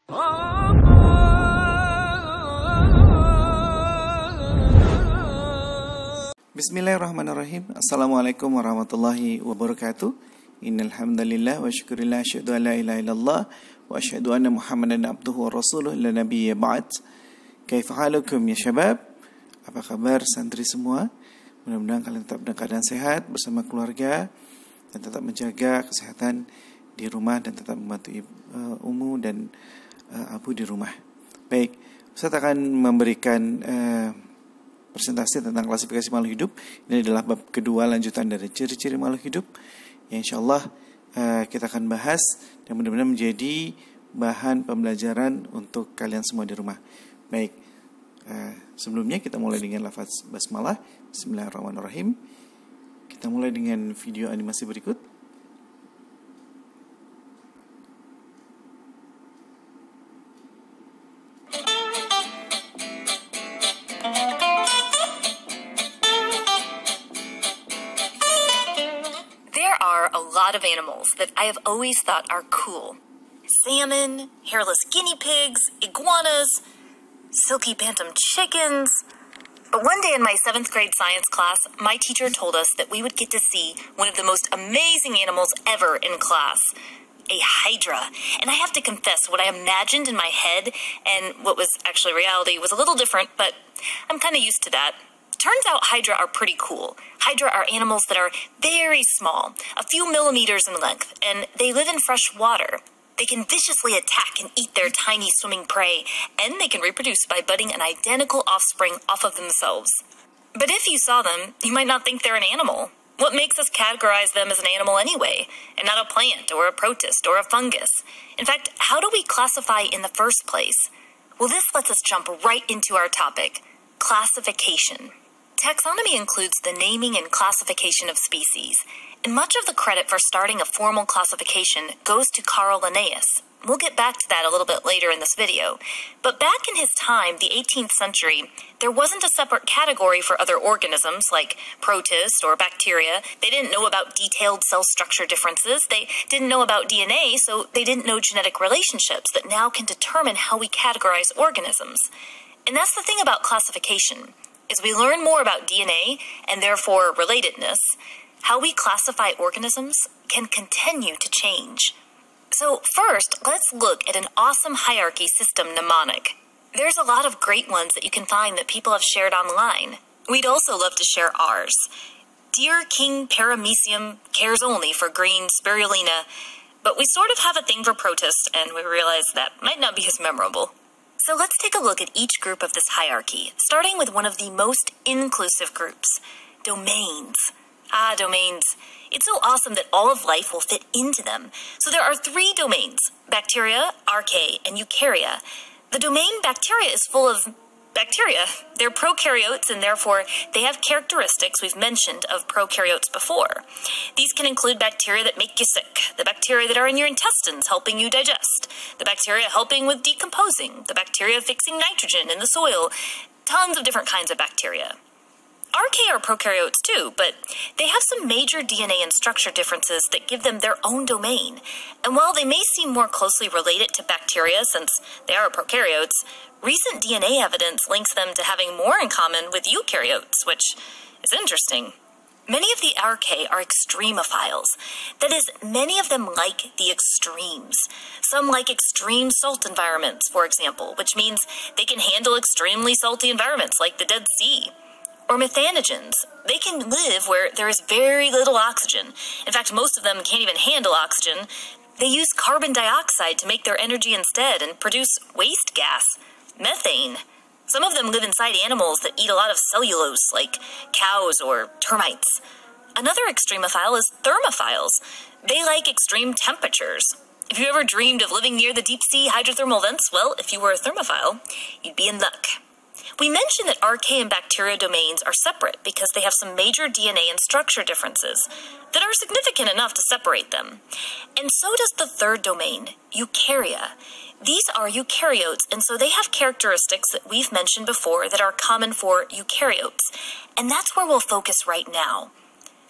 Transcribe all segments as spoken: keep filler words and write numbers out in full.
Bismillahirrahmanirrahim. Assalamualaikum warahmatullahi wabarakatuh. Innal hamdalillah wa syukurillah asyhadu an la ilaha illallah wa asyhadu anna Muhammadan abduhu wa rasuluhu la nabiyya ba'd. Kaifa halukum ya syabab? Apa kabar santri semua? Mudah-mudahan kalian tetap dalam keadaan sehat bersama keluarga dan tetap menjaga kesehatan di rumah dan tetap membantu uh, Umu dan uh, Abu di rumah. Baik, Ustaz akan memberikan uh, presentasi tentang klasifikasi makhluk hidup. Ini adalah bab kedua lanjutan dari ciri-ciri makhluk hidup yang insyaallah uh, kita akan bahas dan mudah-mudahan menjadi bahan pembelajaran untuk kalian semua di rumah. Baik, uh, sebelumnya kita mulai dengan lafaz basmalah. Bismillahirrahmanirrahim. Kita mulai dengan video animasi berikut. Of animals that I have always thought are cool. Salmon, hairless guinea pigs, iguanas, silky bantam chickens. But one day in my seventh grade science class, my teacher told us that we would get to see one of the most amazing animals ever in class, a hydra. And I have to confess, what I imagined in my head and what was actually reality was a little different, but I'm kind of used to that. Turns out hydra are pretty cool. Hydra are animals that are very small, a few millimeters in length, and they live in fresh water. They can viciously attack and eat their tiny swimming prey, and they can reproduce by budding an identical offspring off of themselves. But if you saw them, you might not think they're an animal. What makes us categorize them as an animal anyway, and not a plant or a protist or a fungus? In fact, how do we classify in the first place? Well, this lets us jump right into our topic, classification. Taxonomy includes the naming and classification of species, and much of the credit for starting a formal classification goes to Carl Linnaeus. We'll get back to that a little bit later in this video. But back in his time, the eighteenth century, there wasn't a separate category for other organisms like protists or bacteria. They didn't know about detailed cell structure differences. They didn't know about D N A, so they didn't know genetic relationships that now can determine how we categorize organisms. And that's the thing about classification. As we learn more about D N A, and therefore relatedness, how we classify organisms can continue to change. So first, let's look at an awesome hierarchy system mnemonic. There's a lot of great ones that you can find that people have shared online. We'd also love to share ours. Dear King Paramecium cares only for green spirulina, but we sort of have a thing for protists, and we realize that might not be as memorable. So let's take a look at each group of this hierarchy, starting with one of the most inclusive groups, domains. Ah, domains. It's so awesome that all of life will fit into them. So there are three domains, bacteria, archaea, and eukarya. The domain bacteria is full of bacteria. They're prokaryotes, and therefore they have characteristics we've mentioned of prokaryotes before. These can include bacteria that make you sick, the bacteria that are in your intestines helping you digest, the bacteria helping with decomposing, the bacteria fixing nitrogen in the soil, tons of different kinds of bacteria. Archaea are prokaryotes too, but they have some major D N A and structure differences that give them their own domain. And while they may seem more closely related to bacteria since they are prokaryotes, recent D N A evidence links them to having more in common with eukaryotes, which is interesting. Many of the archaea are extremophiles. That is, many of them like the extremes. Some like extreme salt environments, for example, which means they can handle extremely salty environments like the Dead Sea. Or methanogens. They can live where there is very little oxygen. In fact, most of them can't even handle oxygen. They use carbon dioxide to make their energy instead and produce waste gas, methane. Some of them live inside animals that eat a lot of cellulose, like cows or termites. Another extremophile is thermophiles. They like extreme temperatures. If you ever dreamed of living near the deep sea hydrothermal vents, well, if you were a thermophile, you'd be in luck. We mentioned that archaea and bacteria domains are separate because they have some major D N A and structure differences that are significant enough to separate them. And so does the third domain, eukarya. These are eukaryotes, and so they have characteristics that we've mentioned before that are common for eukaryotes. And that's where we'll focus right now.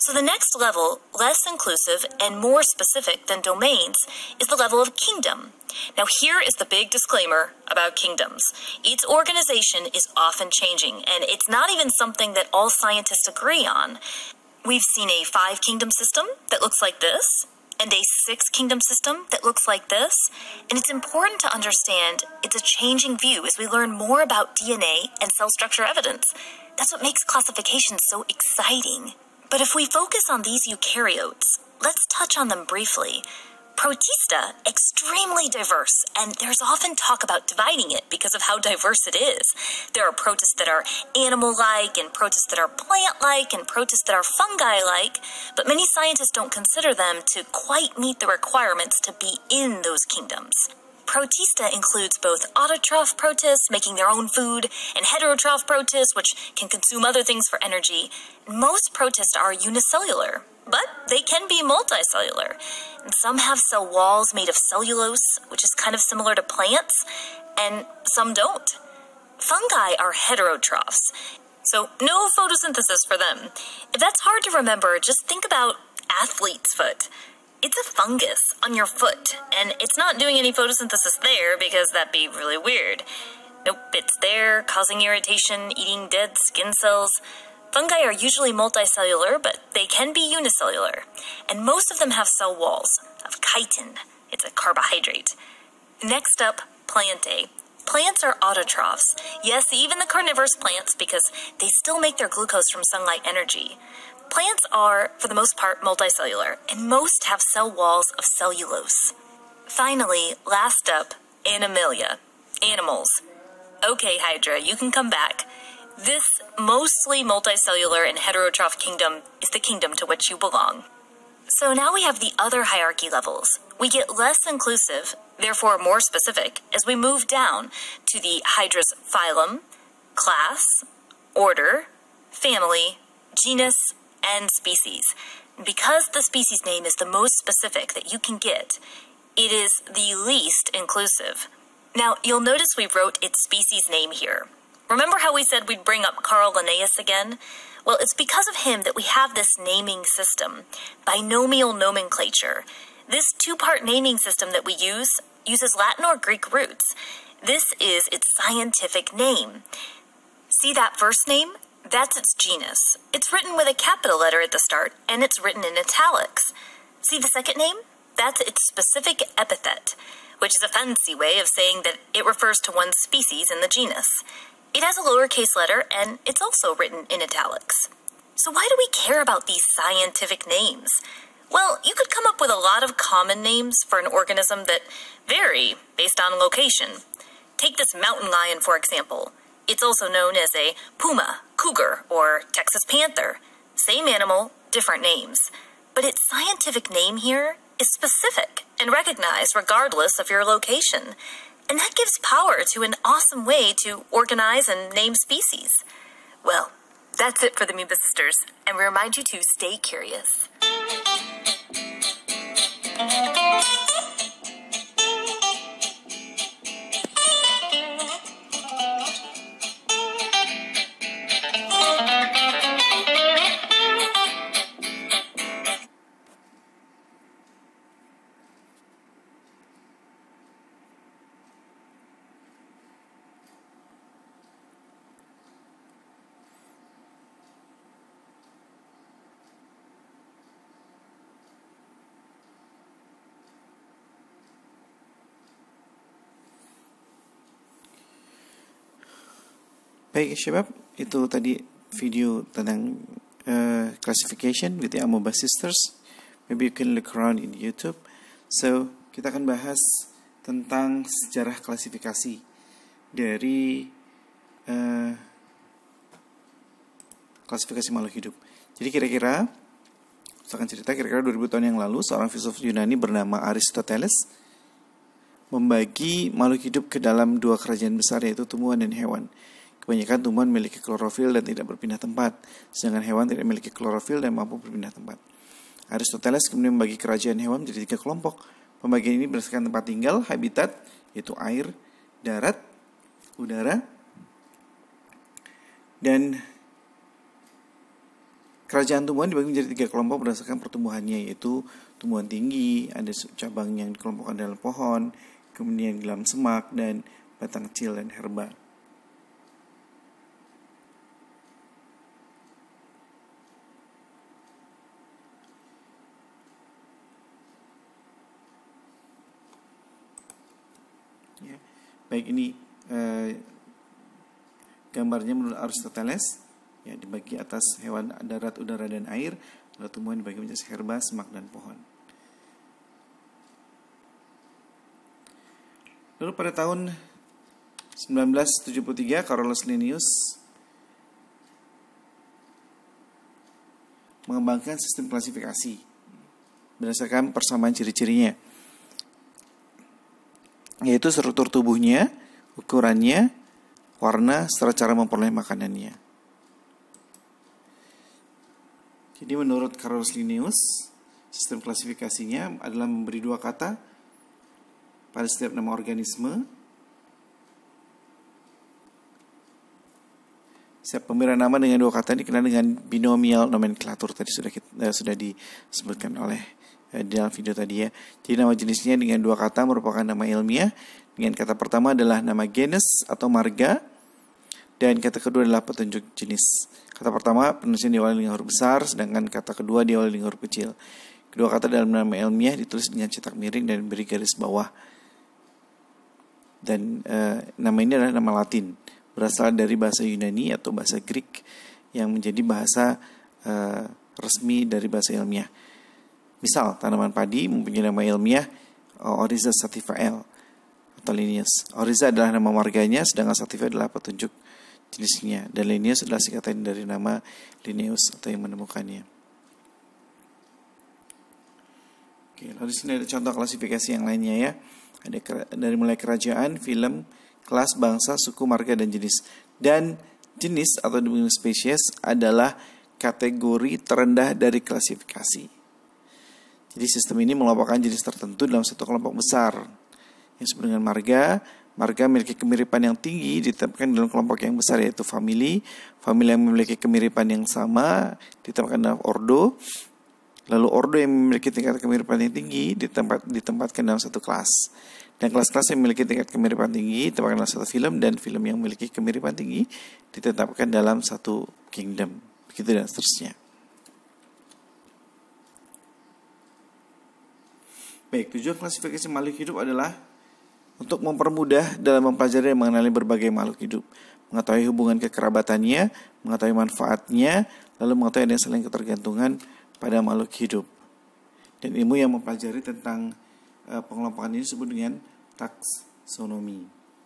So the next level, less inclusive and more specific than domains, is the level of kingdom. Now here is the big disclaimer about kingdoms. Each organization is often changing, and it's not even something that all scientists agree on. We've seen a five-kingdom system that looks like this, and a six-kingdom system that looks like this, and it's important to understand it's a changing view as we learn more about D N A and cell structure evidence. That's what makes classification so exciting. But if we focus on these eukaryotes, let's touch on them briefly. Protista, extremely diverse, and there's often talk about dividing it because of how diverse it is. There are protists that are animal-like, and protists that are plant-like, and protists that are fungi-like, but many scientists don't consider them to quite meet the requirements to be in those kingdoms. Protista includes both autotroph protists, making their own food, and heterotroph protists, which can consume other things for energy. Most protists are unicellular, but they can be multicellular. And some have cell walls made of cellulose, which is kind of similar to plants, and some don't. Fungi are heterotrophs, so no photosynthesis for them. If that's hard to remember, just think about athlete's foot. It's a fungus on your foot, and it's not doing any photosynthesis there because that'd be really weird. Nope, it's there, causing irritation, eating dead skin cells. Fungi are usually multicellular, but they can be unicellular. And most of them have cell walls of chitin. It's a carbohydrate. Next up, plantae. Plants are autotrophs. Yes, even the carnivorous plants, because they still make their glucose from sunlight energy. Plants are, for the most part, multicellular, and most have cell walls of cellulose. Finally, last up, Animalia. Animals. Okay, Hydra, you can come back. This mostly multicellular and heterotroph kingdom is the kingdom to which you belong. So now we have the other hierarchy levels. We get less inclusive, therefore more specific, as we move down to the Hydra's phylum, class, order, family, genus, and species. Because the species name is the most specific that you can get, it is the least inclusive. Now, you'll notice we wrote its species name here. Remember how we said we'd bring up Carl Linnaeus again? Well, it's because of him that we have this naming system, binomial nomenclature. This two-part naming system that we use uses Latin or Greek roots. This is its scientific name. See that first name? That's its genus. It's written with a capital letter at the start, and it's written in italics. See the second name? That's its specific epithet, which is a fancy way of saying that it refers to one species in the genus. It has a lowercase letter, and it's also written in italics. So why do we care about these scientific names? Well, you could come up with a lot of common names for an organism that vary based on location. Take this mountain lion, for example. It's also known as a puma, cougar, or Texas panther. Same animal, different names. But its scientific name here is specific and recognized regardless of your location. And that gives power to an awesome way to organize and name species. Well, that's it for the Amoeba Sisters, and we remind you to stay curious. Baik, Syabab, itu tadi video tentang uh, classification with the Amoeba Sisters. Maybe you can look around in YouTube. So, kita akan bahas tentang sejarah klasifikasi dari uh, klasifikasi makhluk hidup. Jadi kira-kira, saya akan cerita kira-kira dua ribu tahun yang lalu, seorang filsuf Yunani bernama Aristoteles membagi makhluk hidup ke dalam dua kerajaan besar, yaitu tumbuhan dan hewan. Kebanyakan tumbuhan memiliki klorofil dan tidak berpindah tempat, sedangkan hewan tidak memiliki klorofil dan mampu berpindah tempat. Aristoteles kemudian membagi kerajaan hewan menjadi tiga kelompok. Pembagian ini berdasarkan tempat tinggal, habitat, yaitu air, darat, udara, dan kerajaan tumbuhan dibagi menjadi tiga kelompok berdasarkan pertumbuhannya, yaitu tumbuhan tinggi, ada cabang yang dikelompokkan dalam pohon, kemudian dalam semak, dan batang kecil dan herba. Ya, baik ini eh, gambarnya menurut Aristoteles, ya, dibagi atas hewan darat, udara, dan air, lalu tumbuhan dibagi menjadi herba, semak, dan pohon. Lalu pada tahun sembilan belas tujuh puluh tiga Carolus Linnaeus mengembangkan sistem klasifikasi berdasarkan persamaan ciri-cirinya, yaitu struktur tubuhnya, ukurannya, warna, serta cara memperoleh makanannya. Jadi menurut Carolus Linnaeus, sistem klasifikasinya adalah memberi dua kata pada setiap nama organisme. Setiap pemberian nama dengan dua kata dikenal dengan binomial nomenklatur. Tadi sudah kita, eh, sudah disebutkan oleh eh, di dalam video tadi, ya. Jadi nama jenisnya dengan dua kata merupakan nama ilmiah. Dengan kata pertama adalah nama genus atau marga, dan kata kedua adalah petunjuk jenis. Kata pertama penulisan diawali dengan huruf besar, sedangkan kata kedua diawali dengan huruf kecil. Kedua kata dalam nama ilmiah ditulis dengan cetak miring dan beri garis bawah. Dan e, nama ini adalah nama Latin, berasal dari bahasa Yunani atau bahasa Greek yang menjadi bahasa e, resmi dari bahasa ilmiah. Misal tanaman padi mempunyai nama ilmiah Oryza sativa L atau Linnaeus. Oryza adalah nama marganya, sedangkan sativa adalah petunjuk jenisnya, dan Linnaeus adalah singkatan dari nama Linnaeus atau yang menemukannya. Oke, lalu di sini ada contoh klasifikasi yang lainnya, ya. Ada dari mulai kerajaan, film, kelas, bangsa, suku, marga, dan jenis. Dan jenis atau spesies adalah kategori terendah dari klasifikasi. Jadi sistem ini mengelompokkan jenis tertentu dalam satu kelompok besar yang disebut dengan marga. Marga memiliki kemiripan yang tinggi ditetapkan dalam kelompok yang besar, yaitu famili. Famili yang memiliki kemiripan yang sama ditetapkan dalam ordo. Lalu ordo yang memiliki tingkat kemiripan yang tinggi ditempat, ditempatkan dalam satu kelas. Dan kelas-kelas yang memiliki tingkat kemiripan tinggi ditempatkan dalam satu film, dan film yang memiliki kemiripan tinggi ditetapkan dalam satu kingdom. Begitu dan seterusnya. Baik, tujuan klasifikasi makhluk hidup adalah untuk mempermudah dalam mempelajari dan mengenali berbagai makhluk hidup, mengetahui hubungan kekerabatannya, mengetahui manfaatnya, lalu mengetahui adanya saling ketergantungan pada makhluk hidup. Dan ilmu yang mempelajari tentang uh, pengelompokan ini disebut dengan taksonomi.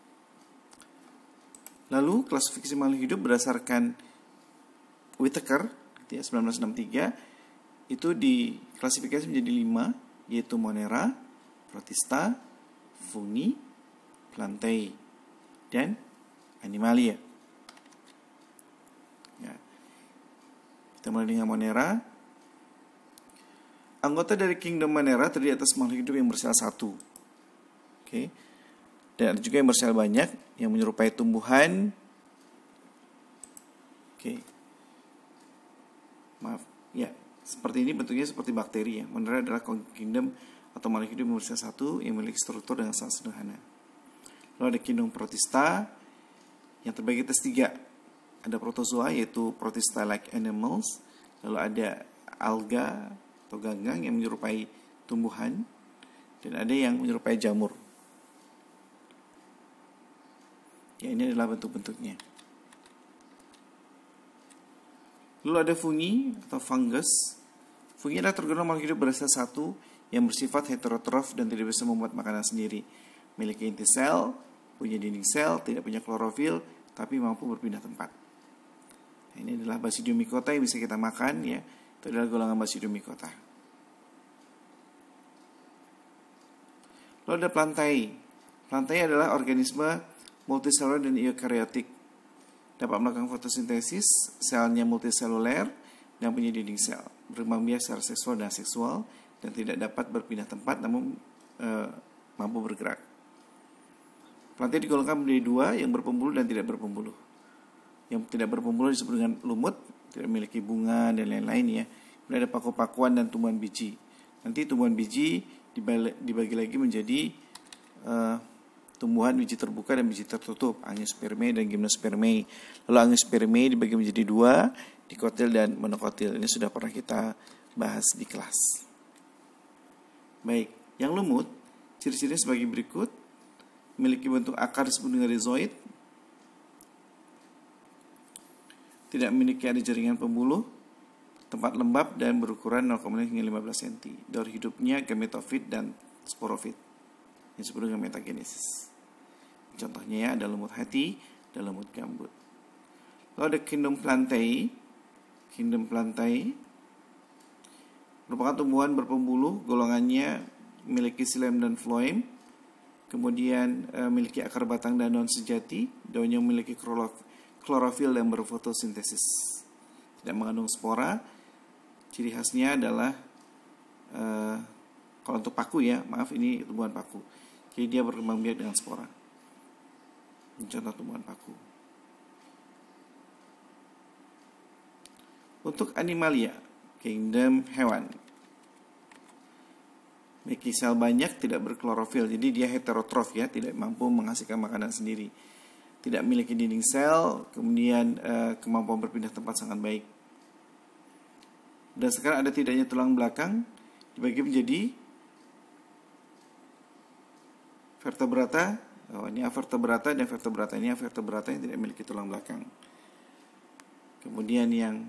Lalu klasifikasi makhluk hidup berdasarkan Whittaker, ya, sembilan belas enam puluh tiga, itu diklasifikasi menjadi lima, yaitu Monera, Protista, Fungi, Plantae, dan Animalia. Ya. Kita mulai dengan Monera. Anggota dari Kingdom Monera terdiri atas makhluk hidup yang bersel satu. Oke. Okay. Dan ada juga yang bersel banyak yang menyerupai tumbuhan. Oke. Okay. Maaf. Ya, seperti ini bentuknya seperti bakteri, ya. Monera adalah kingdom atau makhluk hidup yang bersel satu yang memiliki struktur dengan sangat sederhana. Lalu ada Kingdom Protista yang terbagi atas tiga. Ada protozoa, yaitu protista-like animals. Lalu ada alga atau ganggang yang menyerupai tumbuhan, dan ada yang menyerupai jamur. Ya, ini adalah bentuk-bentuknya. Lalu ada fungi atau fungus. Fungi adalah tergolong makhluk hidup berasal satu yang bersifat heterotrof dan tidak bisa membuat makanan sendiri. Memiliki inti sel, punya dinding sel, tidak punya klorofil, tapi mampu berpindah tempat. Nah, ini adalah Basidiomycota yang bisa kita makan, ya. Itu adalah golongan Basidiomycota. Lalu ada Plantae. Plantae adalah organisme multiseluler dan eukariotik. Dapat melakukan fotosintesis, selnya multiseluler dan punya dinding sel. Berkembang biak secara seksual dan seksual dan tidak dapat berpindah tempat, namun e, mampu bergerak. Plantae digolongkan menjadi dua, yang berpembuluh dan tidak berpembuluh. Yang tidak berpembuluh disebut dengan lumut, tidak memiliki bunga dan lain-lain ya. Kemudian ada paku-pakuan dan tumbuhan biji. Nanti tumbuhan biji dibagi lagi menjadi uh, tumbuhan biji terbuka dan biji tertutup, Angiospermae dan Gymnospermae. Lalu Angiospermae dibagi menjadi dua, dikotil dan monokotil. Ini sudah pernah kita bahas di kelas. Baik, yang lumut ciri-cirinya sebagai berikut. Memiliki bentuk akar disebut dengan rhizoid. Tidak memiliki ada jaringan pembuluh. Tempat lembab dan berukuran nol koma lima hingga lima belas sentimeter. Daur hidupnya gametofit dan sporofit. Yang disebut dengan metagenesis. Contohnya ya, ada lumut hati dan lumut gambut. Lalu ada kingdom plantae. Kingdom plantae merupakan tumbuhan berpembuluh, golongannya memiliki xilem dan phloem. Kemudian e, memiliki akar batang dan daun sejati. Daunnya memiliki klorofil dan berfotosintesis. Tidak mengandung spora. Ciri khasnya adalah e, kalau untuk paku ya, maaf ini tumbuhan paku. Jadi dia berkembang biak dengan spora. Ini contoh tumbuhan paku. Untuk animalia, kingdom hewan. Memiliki sel banyak, tidak berklorofil. Jadi dia heterotrof ya, tidak mampu menghasilkan makanan sendiri. Tidak memiliki dinding sel, kemudian e, kemampuan berpindah tempat sangat baik. Berdasarkan ada tidaknya tulang belakang, dibagi menjadi vertebrata. Oh, ini avertebrata dan vertebrata. Ini avertebrata yang tidak memiliki tulang belakang. Kemudian yang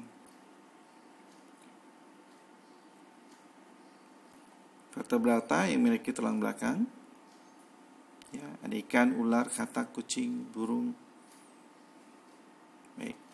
vertebrata yang memiliki tulang belakang. Ya, ada ikan, ular, katak, kucing, burung. Baik.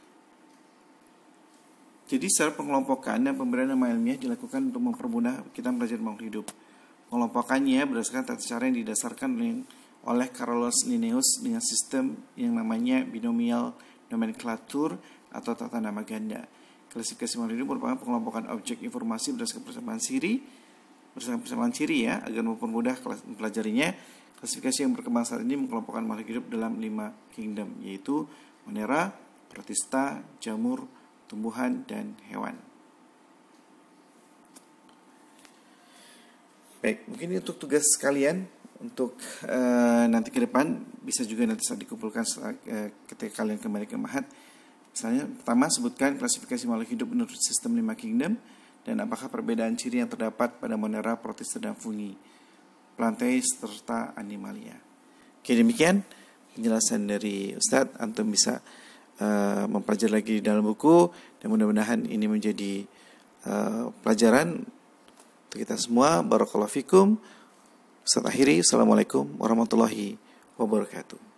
Jadi secara pengelompokan dan pemberian nama ilmiah dilakukan untuk mempermudah kita belajar makhluk hidup. Pengelompokannya berdasarkan tata cara yang didasarkan oleh Carolus Linnaeus dengan sistem yang namanya binomial nomenklatur atau tata nama ganda. Klasifikasi makhluk hidup merupakan pengelompokan objek informasi berdasarkan persamaan ciri, berdasarkan persamaan ciri ya, agar mempermudah mempelajarinya. Klasifikasi yang berkembang saat ini mengelompokkan makhluk hidup dalam lima kingdom, yaitu Monera, Protista, jamur, tumbuhan, dan hewan. Baik, mungkin untuk tugas kalian untuk uh, nanti ke depan bisa juga nanti saat dikumpulkan uh, ketika kalian kembali ke Mahat. Misalnya, pertama sebutkan klasifikasi makhluk hidup menurut sistem lima kingdom dan apakah perbedaan ciri yang terdapat pada Monera, Protista, dan Fungi, Plantae serta Animalia. Oke, demikian penjelasan dari Ustadz. Antum bisa Uh, mempelajari lagi di dalam buku dan mudah-mudahan ini menjadi uh, pelajaran untuk kita semua. Barakallahu fikum. Ustaz akhiri. Assalamualaikum warahmatullahi wabarakatuh.